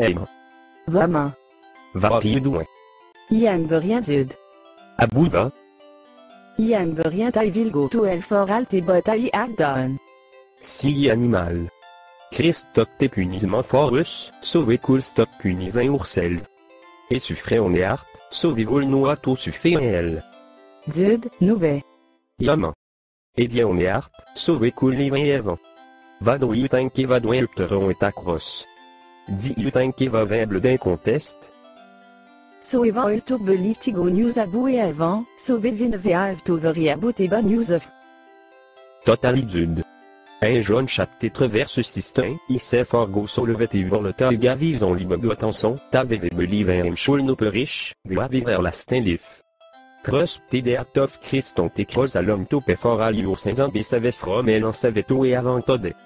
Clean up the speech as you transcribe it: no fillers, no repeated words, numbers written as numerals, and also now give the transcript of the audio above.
Aim. Vraiment. Va riudouin. Ien veut rien dud. Abouva. Ien veut rien taille vilgo to el for alt et botaille agdan. Si animal. Christop te punisement forus, sauvé cool stop punisant oursel. Et suffré on est art, sauvé vol noato suffé elle. Dud, nouvet. Yaman. Et dia on est art, sauvé cool livre avant. Vadou yutanke vadouin upteron et acros. Di yutanke va vaible d'un conteste. So evan eus to beliftigo news abou et avant, sauvé vinveav to veri abou et ba news of. Totalitude. Un jaune chapté traverse système, il s'est fort go sur le vêté voir le tas gavives en libre attention, t'avais believe un chul no perish, gloire vers la stinlif. Trust t'aider of Christ on t'écrose à l'homme topé fort à l'iour 5 ans savait from elle en savait tout et avant todé.